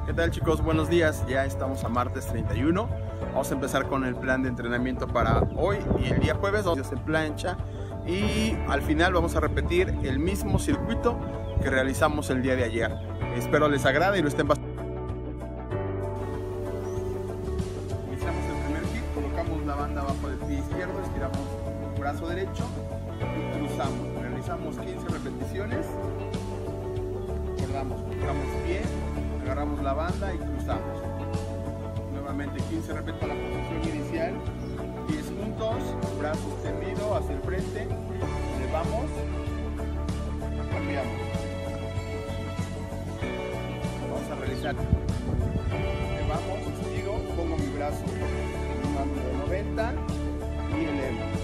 ¿Qué tal, chicos? Buenos días, ya estamos a martes 31. Vamos a empezar con el plan de entrenamiento para hoy y el día jueves. Vamos a hacer plancha y al final vamos a repetir el mismo circuito que realizamos el día de ayer. Espero les agrade y lo estén pasando. Iniciamos el primer hit, colocamos la banda abajo del pie izquierdo, estiramos el brazo derecho y cruzamos. Realizamos 15 repeticiones. Recordamos, colocamos pie, agarramos la banda y cruzamos. Nuevamente 15 repito la posición inicial, pies juntos, brazos extendidos hacia el frente, elevamos, cambiamos. Vamos a realizar, elevamos, estiro, pongo mi brazo en un ángulo de 90 y elevo.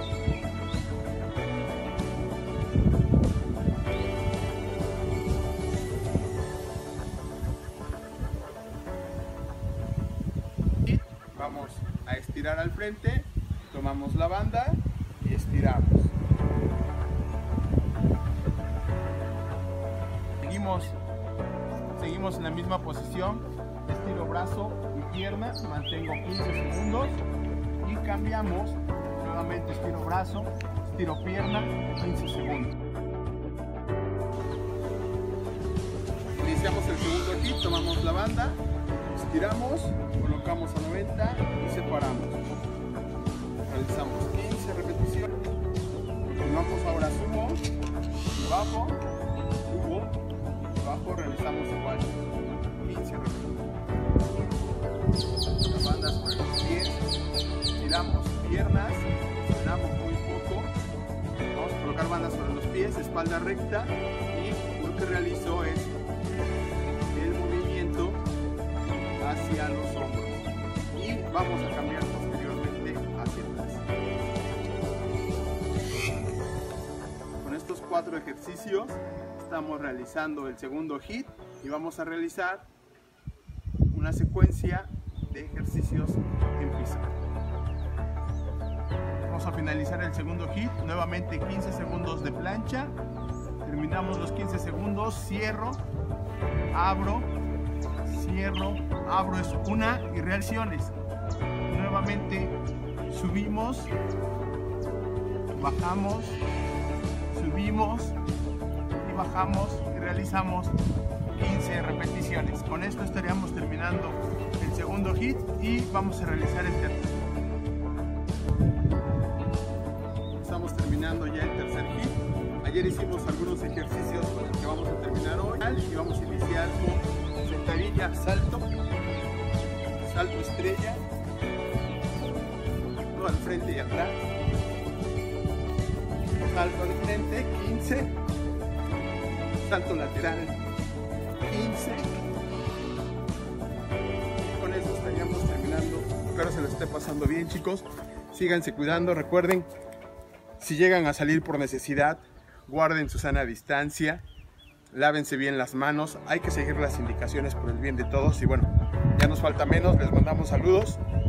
Vamos a estirar al frente, tomamos la banda y estiramos. Seguimos en la misma posición, estiro brazo y pierna, mantengo 15 segundos y cambiamos. Nuevamente estiro brazo, estiro pierna, 15 segundos. Iniciamos el segundo hit, tomamos la banda, estiramos, colocamos a 90 y separamos. Realizamos 15 repeticiones. Continuamos ahora sumo y bajo, subo y bajo, realizamos igual 15 repeticiones. Las bandas sobre los pies, estiramos piernas, frenamos muy poco. Vamos a colocar bandas sobre los pies, espalda recta y lo que realizo es el movimiento hacia los hombros y vamos a cambiar posteriormente hacia atrás. Con estos 4 ejercicios estamos realizando el segundo hit y vamos a realizar una secuencia de ejercicios en pizarra. Vamos a finalizar el segundo hit, nuevamente 15 segundos de plancha, terminamos los 15 segundos, cierro, abro, cierro, abro, es una y reacciones. Nuevamente subimos, bajamos, subimos y bajamos y realizamos 15 repeticiones. Con esto estaríamos terminando el segundo hit y vamos a realizar el tercero. Estamos terminando ya el tercer hit. Ayer hicimos algunos ejercicios con los que vamos a terminar hoy y vamos a iniciar con sentadilla, salto, salto estrella, todo al frente y atrás, salto al frente, 15, salto lateral, 15, y con eso estaríamos terminando. Espero se les esté pasando bien, chicos. Síganse cuidando, recuerden, si llegan a salir por necesidad, guarden su sana distancia, lávense bien las manos, hay que seguir las indicaciones por el bien de todos y bueno, ya nos falta menos, les mandamos saludos.